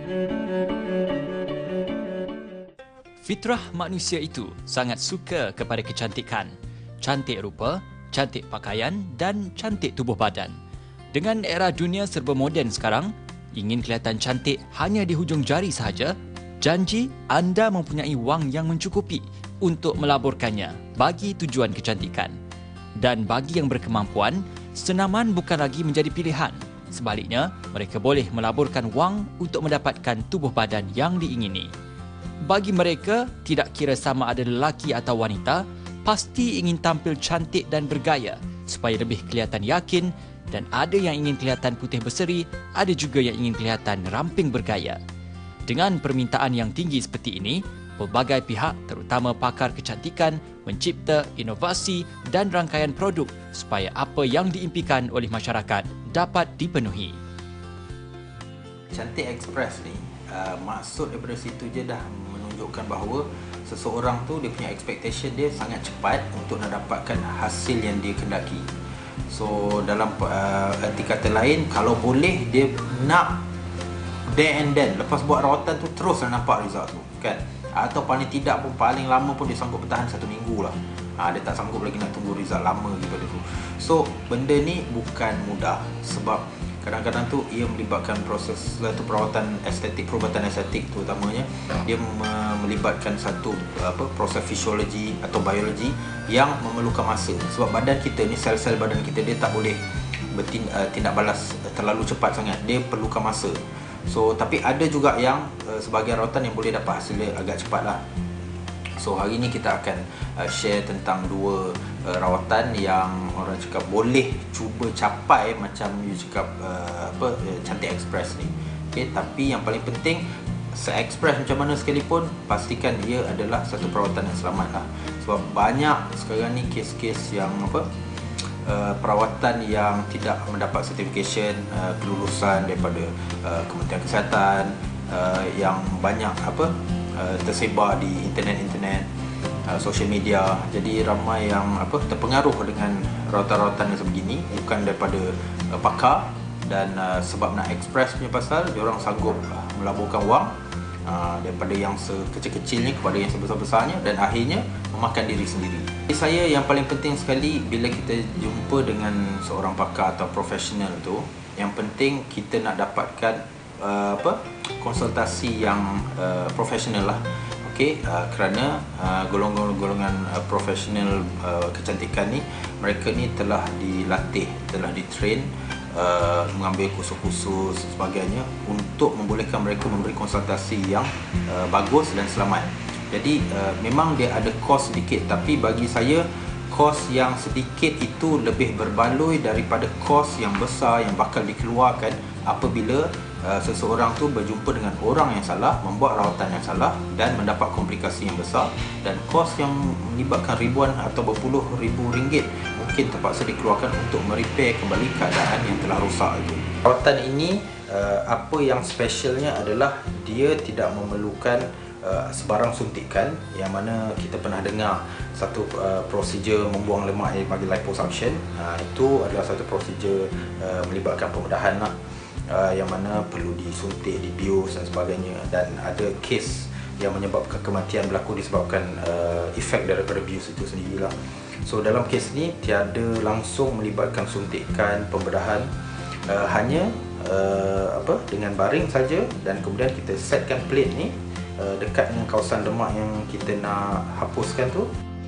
Fitrah manusia itu sangat suka kepada kecantikan, cantik rupa, cantik pakaian dan cantik tubuh badan. Dengan era dunia serba moden sekarang, ingin kelihatan cantik hanya di hujung jari sahaja, janji anda mempunyai wang yang mencukupi untuk melaburkannya bagi tujuan kecantikan. Dan bagi yang berkemampuan, senaman bukan lagi menjadi pilihan. Sebaliknya, mereka boleh melaburkan wang untuk mendapatkan tubuh badan yang diingini. Bagi mereka, tidak kira sama ada lelaki atau wanita, pasti ingin tampil cantik dan bergaya supaya lebih kelihatan yakin, dan ada yang ingin kelihatan putih berseri, ada juga yang ingin kelihatan ramping bergaya. Dengan permintaan yang tinggi seperti ini, pelbagai pihak terutama pakar kecantikan mencipta inovasi dan rangkaian produk supaya apa yang diimpikan oleh masyarakat dapat dipenuhi. Cantik Express ni, maksud daripada situ je dah menunjukkan bahawa seseorang tu dia punya expectation dia sangat cepat untuk nak dapatkan hasil yang dia kendaki. So dalam arti kata lain, kalau boleh dia nak there and then, lepas buat rawatan tu terus nak nampak result tu, kan? Atau paling tidak pun, paling lama pun dia sanggup bertahan 1 minggu lah. Dia tak sanggup lagi nak tunggu result lama daripada tu. So benda ni bukan mudah, sebab kadang-kadang tu ia melibatkan proses tu perawatan estetik, perubatan estetik terutamanya. Dia melibatkan satu proses fisiologi atau biologi yang memerlukan masa. Sebab badan kita ni, sel-sel badan kita dia tak boleh tindak balas terlalu cepat sangat. Dia perlukan masa. So tapi ada juga yang sebagai rawatan yang boleh dapat hasil dia agak cepat lah. So hari ni kita akan share tentang 2 rawatan yang orang cakap boleh cuba capai macam you cakap Cantik Express ni. Okay, tapi yang paling penting, se-express macam mana sekalipun, pastikan ia adalah satu perawatan yang selamat lah. Sebab banyak sekarang ni kes-kes yang perawatan yang tidak mendapat certification, kelulusan daripada Kementerian Kesihatan, yang banyak tersebar di internet, social media. Jadi ramai yang terpengaruh dengan rawatan-rawatan yang sebegini, bukan daripada pakar, dan sebab nak express punya pasal, diorang sanggup melaburkan wang daripada yang sekecil-kecilnya kepada yang sebesar-besarnya, dan akhirnya memakan diri sendiri. Saya yang paling penting sekali bila kita jumpa dengan seorang pakar atau profesional tu, yang penting kita nak dapatkan konsultasi yang profesional lah. Okey, kerana golongan-golongan profesional kecantikan ni, mereka ni telah dilatih, telah ditrain, mengambil kursus-kursus sebagainya untuk membolehkan mereka memberi konsultasi yang bagus dan selamat. Jadi memang dia ada kos sedikit, tapi bagi saya kos yang sedikit itu lebih berbaloi daripada kos yang besar yang bakal dikeluarkan apabila seseorang tu berjumpa dengan orang yang salah, membuat rawatan yang salah dan mendapat komplikasi yang besar, dan kos yang melibatkan ribuan atau berpuluh ribu ringgit mungkin terpaksa dikeluarkan untuk merepair kembali keadaan yang telah rosak itu. Rawatan ini apa yang specialnya adalah dia tidak memerlukan sebarang suntikan, yang mana kita pernah dengar satu prosedur membuang lemak yang dipanggil liposuction. Itu adalah satu prosedur melibatkan pembedahan lah, yang mana perlu disuntik, dibius dan sebagainya, dan ada kes yang menyebabkan kematian berlaku disebabkan efek daripada bius itu sendirilah. So dalam kes ni tiada langsung melibatkan suntikan, pembedahan, hanya dengan baring saja, dan kemudian kita setkan plate ni dekat dengan kawasan lemak yang kita nak hapuskan tu.